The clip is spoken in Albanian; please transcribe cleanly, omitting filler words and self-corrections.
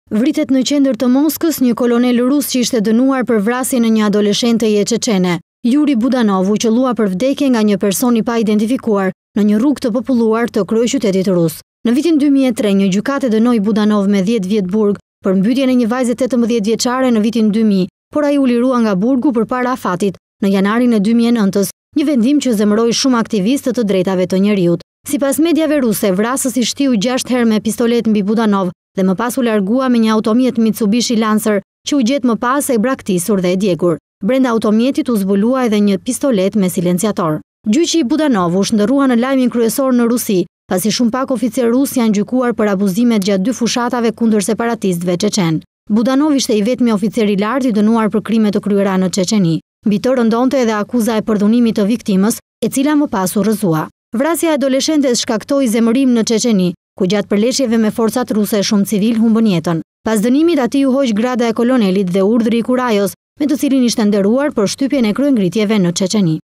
Vritet në qendër të Moskës një kolonel rus që ishte dënuar për vrasjen e një adoleshenteje Çeçene. Yuri Budanov u qellua për vdekje nga një person i pa identifikuar në një rrugë të populluar të kryeqytetit rus. Në vitin 2003 një gjykatë dënoi Budanov me 10 vjet burg për mbytjen e një vajze 18 vjeçare në vitin 2000, por ai u lirua nga burgu përpara afatit në janarin e 2009, një vendim që zemëroi shumë aktivistë të drejtave të njerëzit. Sipas mediave ruse, vrasësi shtiu 6 herë me pistolet mbi Budanov dhe më pas u largua me një automjet Mitsubishi Lancer që u gjet më pas e braktisur dhe e djegur. Brenda automjetit u zbulua edhe një pistolet me silenciator. Gjyqi i Budanov u shndërrua në lajmin kryesor në Rusi, pasi shumë pak oficer rus janë gjykuar për abuzimet gjatë 2 fushatave kundër separatistëve çeçen. Budanov ishte i vetmi oficer i lartë i dënuar për krime të kryera në Çeçeni. Mbi të rëndonte edhe akuza e përdhunimit të viktimës, e cila më pas u rrëzua. Vrasja e adoleshentes shkaktoi zemërim në Çeçeni, ku gjatë përleshjeve me forcat ruse shumë civil humbën jetën. Pas dënimit ati u hoq grada e kolonelit dhe urdhri i kurajos, me të cilin ishte nderuar për shtypjen e kryengritjeve në Çeçeni.